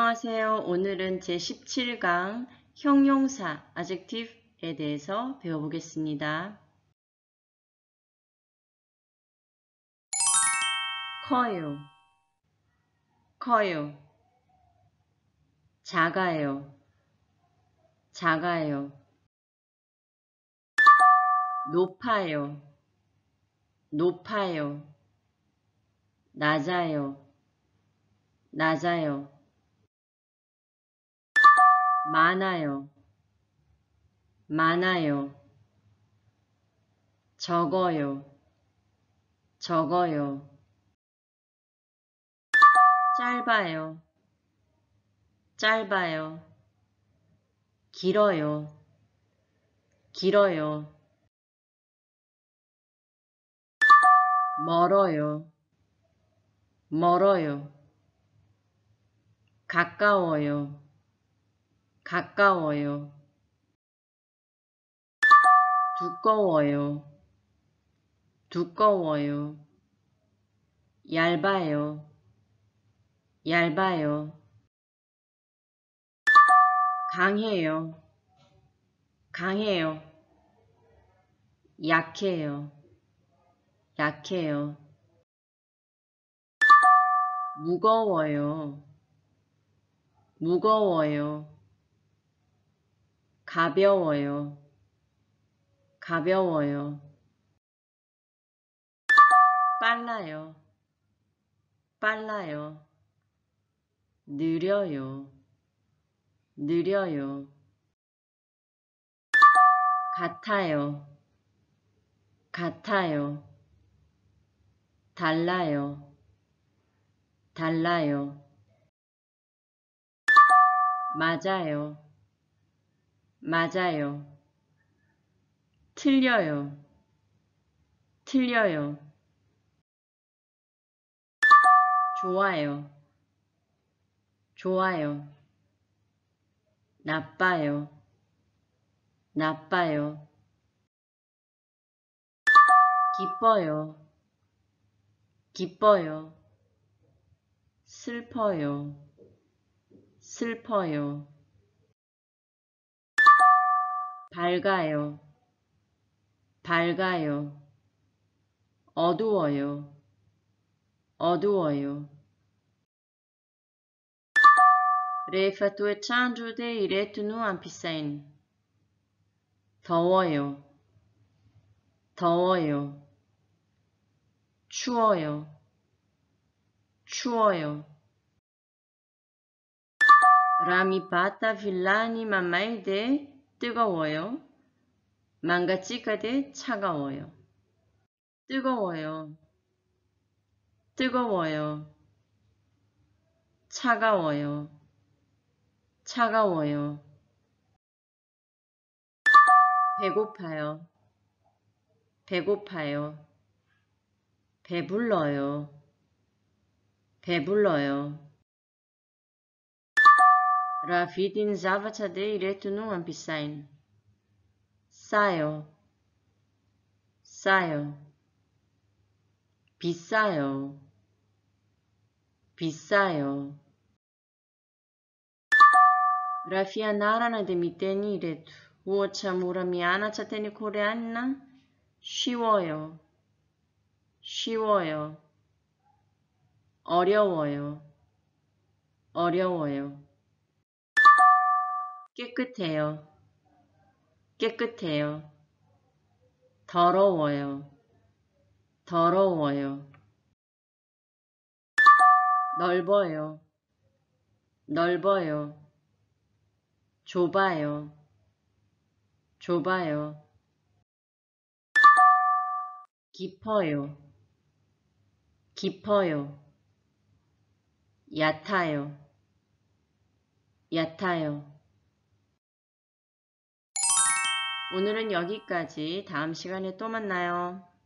안녕하세요. 오늘은 제17강 형용사 adjective에 대해서 배워보겠습니다. 커요, 커요. 작아요, 작아요. 높아요, 높아요. 낮아요, 낮아요. 많아요, 많아요. 적어요, 적어요. 짧아요, 짧아요. 길어요, 길어요. 멀어요, 멀어요. 가까워요, 가까워요. 두꺼워요, 두꺼워요. 얇아요, 얇아요. 강해요, 강해요. 약해요, 약해요. 무거워요, 무거워요. 가벼워요, 가벼워요. 빨라요, 빨라요. 느려요, 느려요. 같아요, 같아요. 달라요, 달라요. 맞아요, 맞아요. 틀려요, 틀려요. 좋아요, 좋아요. 나빠요, 나빠요. 기뻐요, 기뻐요. 슬퍼요, 슬퍼요. 밝아요, 밝아요. 어두워요, 어두워요. Refa tu e chanjude iretunu ampisain. 더워요, 더워요. 추워요, 추워요. 라미바타 빌라니 맘마이데 뜨거워요. 망가찌까데 차가워요. 뜨거워요, 뜨거워요. 차가워요, 차가워요. 배고파요, 배고파요. 배불러요, 배불러요. 라피딘 자바차데 이레투누 암피사인. 싸요, 싸요. 비싸요, 비싸요. 라피아나라나 데미테니 이레투. 우어차무라미아나 차테니 코레안나. 쉬워요, 쉬워요. 어려워요, 어려워요. 깨끗해요, 깨끗해요. 더러워요, 더러워요. 넓어요, 넓어요. 좁아요, 좁아요. 깊어요, 깊어요. 얕아요, 얕아요. 오늘은 여기까지. 다음 시간에 또 만나요.